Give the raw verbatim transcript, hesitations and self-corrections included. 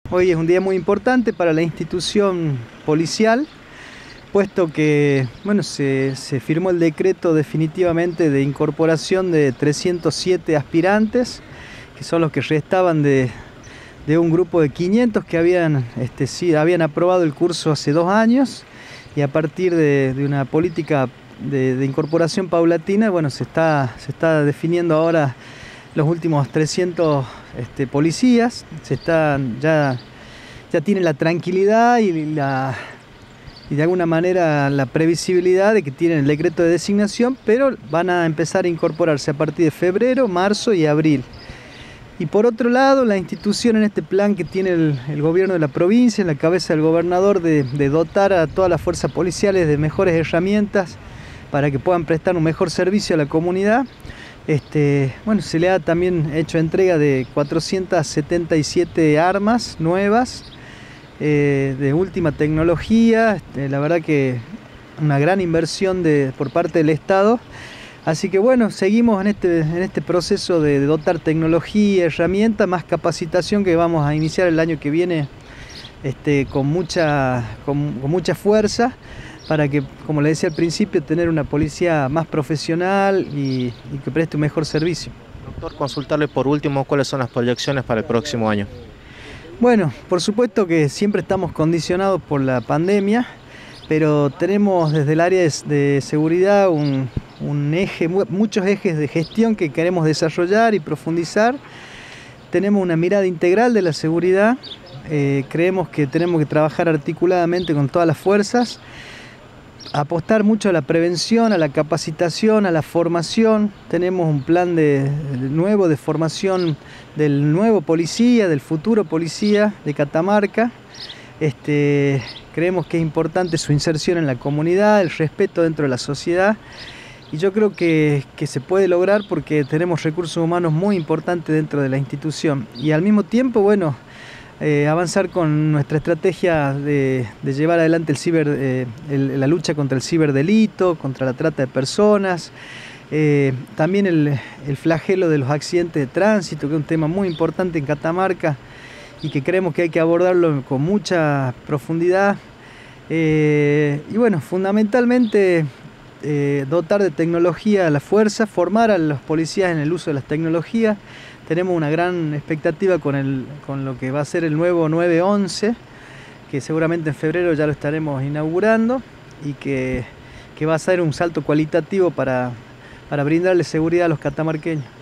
Hoy es un día muy importante para la institución policial, puesto que bueno, se, se firmó el decreto definitivamente de incorporación de trescientos siete aspirantes, que son los que restaban de, de un grupo de quinientos que habían, este, sí, habían aprobado el curso hace dos años, y a partir de, de una política de, de incorporación paulatina, bueno, se está, se está definiendo ahora los últimos trescientos este, policías. Se están, ya, ya tienen la tranquilidad y, la, y de alguna manera la previsibilidad de que tienen el decreto de designación, pero van a empezar a incorporarse a partir de febrero, marzo y abril. Y por otro lado, la institución, en este plan que tiene el, el gobierno de la provincia, en la cabeza del gobernador, de, de dotar a todas las fuerzas policiales de mejores herramientas para que puedan prestar un mejor servicio a la comunidad. Este, bueno, se le ha también hecho entrega de cuatrocientas setenta y siete armas nuevas, eh, de última tecnología. Este, la verdad que una gran inversión de, por parte del Estado. Así que bueno, seguimos en este, en este proceso de, de dotar tecnología, herramientas, más capacitación, que vamos a iniciar el año que viene este, con, mucha, con, con mucha fuerza, para que, como le decía al principio, tener una policía más profesional y, y que preste un mejor servicio. Doctor, consultarle por último cuáles son las proyecciones para el próximo año. Bueno, por supuesto que siempre estamos condicionados por la pandemia, pero tenemos desde el área de seguridad un, un eje, muchos ejes de gestión que queremos desarrollar y profundizar. Tenemos una mirada integral de la seguridad, eh, creemos que tenemos que trabajar articuladamente con todas las fuerzas, apostar mucho a la prevención, a la capacitación, a la formación. Tenemos un plan de, de nuevo de formación del nuevo policía, del futuro policía de Catamarca. Este, creemos que es importante su inserción en la comunidad, el respeto dentro de la sociedad, y yo creo que, que se puede lograr porque tenemos recursos humanos muy importantes dentro de la institución, y al mismo tiempo, bueno, Eh, avanzar con nuestra estrategia de, de llevar adelante el ciber, eh, el, la lucha contra el ciberdelito, contra la trata de personas, eh, también el, el flagelo de los accidentes de tránsito, que es un tema muy importante en Catamarca y que creemos que hay que abordarlo con mucha profundidad. Eh, y bueno, fundamentalmente eh, dotar de tecnología a la fuerza, formar a los policías en el uso de las tecnologías. Tenemos una gran expectativa con, el, con lo que va a ser el nuevo nueve once, que seguramente en febrero ya lo estaremos inaugurando, y que, que va a ser un salto cualitativo para, para brindarle seguridad a los catamarqueños.